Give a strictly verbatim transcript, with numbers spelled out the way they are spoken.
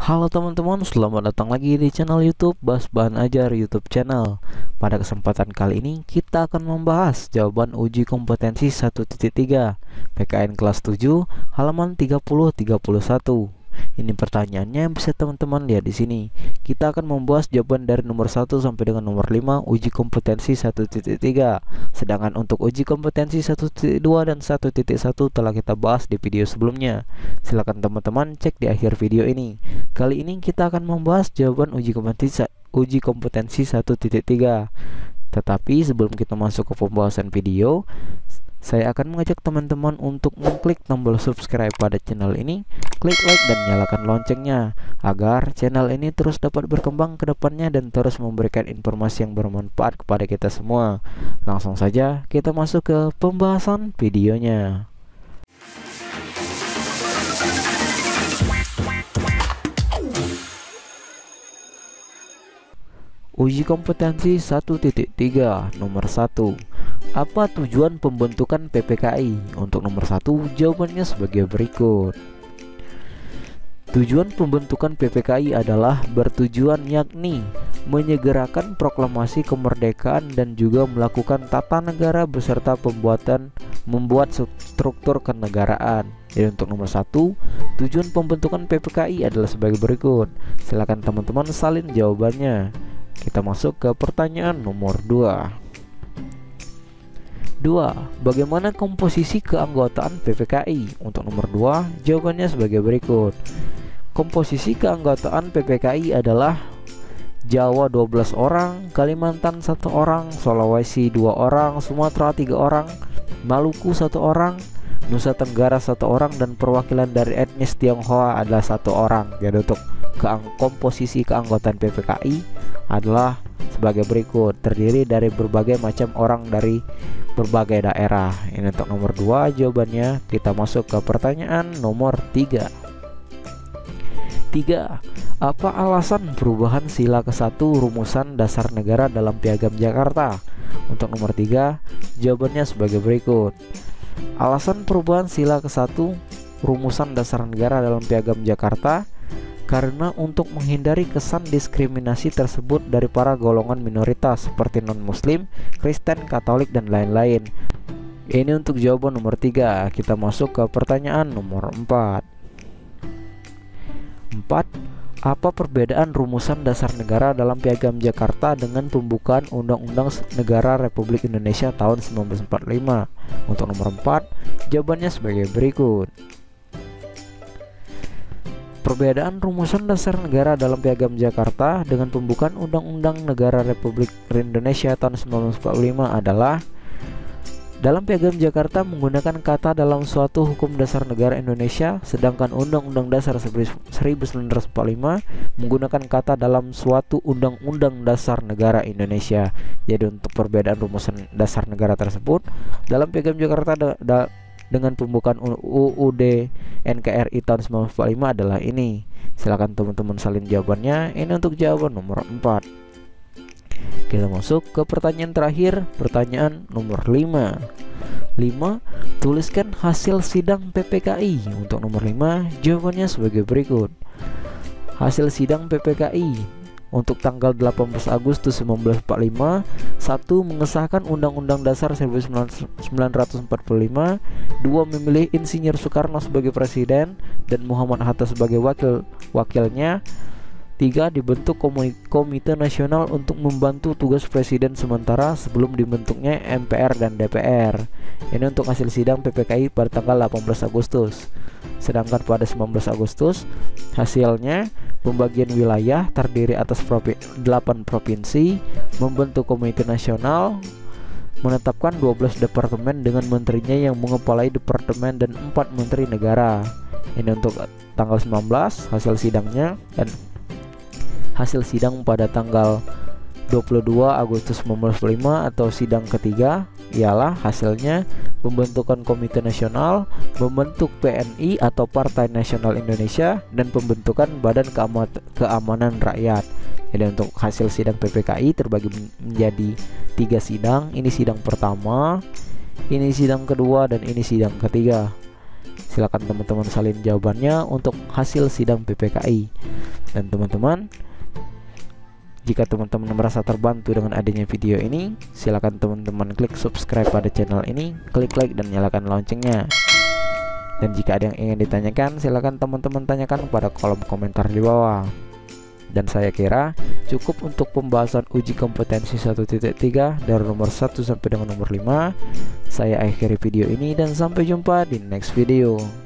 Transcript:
Halo teman-teman, selamat datang lagi di channel YouTube Bas Bahan Ajar YouTube channel. Pada kesempatan kali ini kita akan membahas jawaban uji kompetensi satu titik tiga P K N kelas tujuh halaman tiga puluh tiga puluh satu. Ini pertanyaannya yang bisa teman-teman lihat di sini. Kita akan membahas jawaban dari nomor satu sampai dengan nomor lima uji kompetensi satu titik tiga. Sedangkan untuk uji kompetensi satu titik dua dan satu titik satu telah kita bahas di video sebelumnya. Silakan teman-teman cek di akhir video ini. Kali ini kita akan membahas jawaban uji kompetensi uji kompetensi satu titik tiga. Tetapi sebelum kita masuk ke pembahasan video, saya akan mengajak teman-teman untuk mengklik tombol subscribe pada channel ini, klik like dan nyalakan loncengnya agar channel ini terus dapat berkembang ke depannya dan terus memberikan informasi yang bermanfaat kepada kita semua. Langsung saja kita masuk ke pembahasan videonya. Uji kompetensi satu titik tiga nomor satu. Apa tujuan pembentukan P P K I? Untuk nomor satu jawabannya sebagai berikut. Tujuan pembentukan P P K I adalah bertujuan yakni menyegerakan proklamasi kemerdekaan dan juga melakukan tata negara beserta pembuatan membuat struktur kenegaraan. Jadi untuk nomor satu, tujuan pembentukan P P K I adalah sebagai berikut. Silakan teman-teman salin jawabannya. Kita masuk ke pertanyaan nomor dua. dua. Bagaimana komposisi keanggotaan P P K I? Untuk nomor dua, jawabannya sebagai berikut. Komposisi keanggotaan P P K I adalah Jawa dua belas orang, Kalimantan satu orang, Sulawesi dua orang, Sumatera tiga orang, Maluku satu orang, Nusa Tenggara satu orang, dan perwakilan dari etnis Tionghoa adalah satu orang. Jadi untuk keang komposisi keanggotaan P P K I adalah sebagai berikut, terdiri dari berbagai macam orang dari berbagai daerah. Ini untuk nomor dua jawabannya. Kita masuk ke pertanyaan nomor tiga. tiga. Apa alasan perubahan sila ke satu rumusan dasar negara dalam Piagam Jakarta? Untuk nomor tiga jawabannya sebagai berikut. Alasan perubahan sila ke satu rumusan dasar negara dalam Piagam Jakarta karena untuk menghindari kesan diskriminasi tersebut dari para golongan minoritas seperti non-muslim, Kristen, Katolik, dan lain-lain. Ini untuk jawaban nomor tiga. Kita masuk ke pertanyaan nomor empat. empat. Apa perbedaan rumusan dasar negara dalam Piagam Jakarta dengan pembukaan Undang-Undang Negara Republik Indonesia tahun seribu sembilan ratus empat puluh lima? Untuk nomor empat, jawabannya sebagai berikut. Perbedaan rumusan dasar negara dalam Piagam Jakarta dengan pembukaan Undang-Undang Negara Republik Indonesia tahun seribu sembilan ratus empat puluh lima adalah: dalam Piagam Jakarta menggunakan kata dalam suatu hukum dasar negara Indonesia, sedangkan Undang-Undang Dasar seribu sembilan ratus empat puluh lima menggunakan kata dalam suatu Undang-Undang Dasar Negara Indonesia. Jadi untuk perbedaan rumusan dasar negara tersebut dalam Piagam Jakarta da da dengan pembukaan U U D N K R I tahun seribu sembilan ratus empat puluh lima adalah ini. Silakan teman-teman salin jawabannya. Ini untuk jawaban nomor empat. Kita masuk ke pertanyaan terakhir, pertanyaan nomor lima. lima. Tuliskan hasil sidang P P K I. Untuk nomor lima, jawabannya sebagai berikut. Hasil sidang P P K I untuk tanggal delapan belas Agustus seribu sembilan ratus empat puluh lima. Satu. Mengesahkan Undang-Undang Dasar seribu sembilan ratus empat puluh lima. Dua. Memilih Insinyur Soekarno sebagai presiden dan Muhammad Hatta sebagai wakil wakilnya. Tiga. Dibentuk Komite Nasional untuk membantu tugas presiden sementara sebelum dibentuknya M P R dan D P R. Ini untuk hasil sidang P P K I pada tanggal delapan belas Agustus. Sedangkan pada sembilan belas Agustus hasilnya pembagian wilayah terdiri atas provi delapan provinsi, membentuk komite nasional, menetapkan dua belas departemen dengan menterinya yang mengepalai departemen dan empat menteri negara. Ini untuk tanggal sembilan belas hasil sidangnya. Dan hasil sidang pada tanggal dua puluh dua Agustus seribu sembilan ratus empat puluh lima atau sidang ketiga ialah hasilnya pembentukan komite nasional, membentuk P N I atau Partai Nasional Indonesia, dan pembentukan Badan Keamanan Rakyat. Jadi untuk hasil sidang P P K I terbagi menjadi tiga sidang. Ini sidang pertama, ini sidang kedua, dan ini sidang ketiga. Silakan teman-teman salin jawabannya untuk hasil sidang P P K I. Dan teman-teman, jika teman-teman merasa terbantu dengan adanya video ini, silakan teman-teman klik subscribe pada channel ini, klik like dan nyalakan loncengnya. Dan jika ada yang ingin ditanyakan, silakan teman-teman tanyakan pada kolom komentar di bawah. Dan saya kira cukup untuk pembahasan uji kompetensi satu titik tiga dari nomor satu sampai dengan nomor lima. Saya akhiri video ini dan sampai jumpa di next video.